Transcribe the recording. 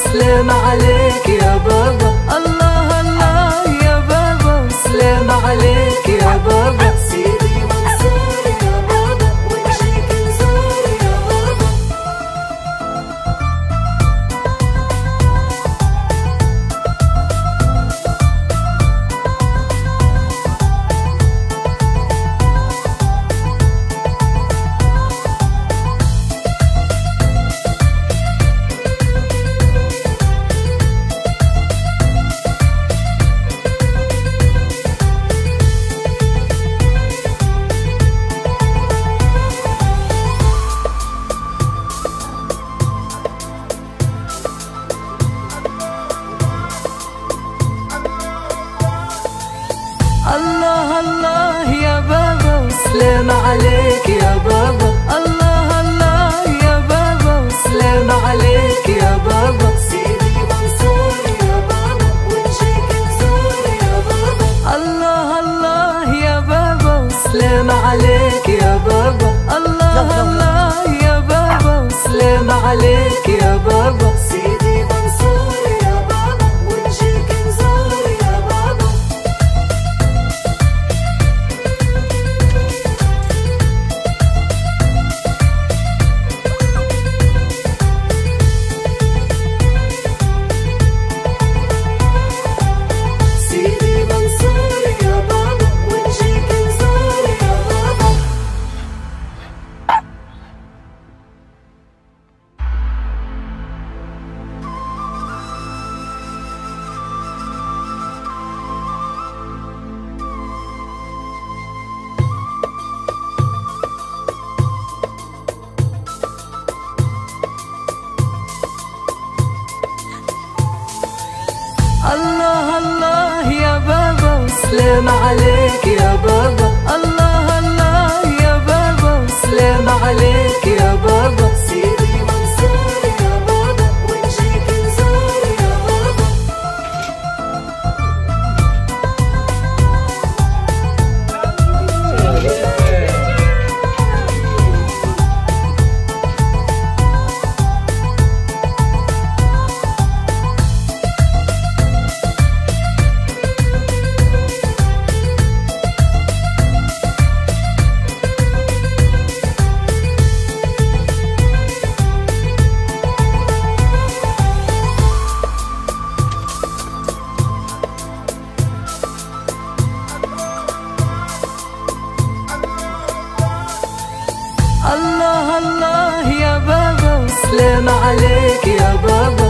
وسلام عليك يا بابا. الله الله يا بابا وسلام عليك يا بابا. سيدي منصور يا بابا ونجيك نزور يا بابا. الله الله يا بابا وسلام عليك يا بابا. الله الله يا بابا وسلام عليك يا بابا. سيدي منصور يا بابا ونجيك نزور يا بابا. الله الله يا بابا وسلام عليك يا بابا. الله الله يا بابا وسلام عليك يا بابا. سيدي منصور يا بابا ونجيك نزور يا بابا. سيدي منصور يا بابا ونجيك نزور يا بابا. الله الله يا بابا وسلام عليك يا بابا. الله الله يا بابا وسلام عليك يا بابا. سيدي منصور يا بابا ونجيك نزور يا بابا. الله الله يا بابا وسلام عليك يا بابا.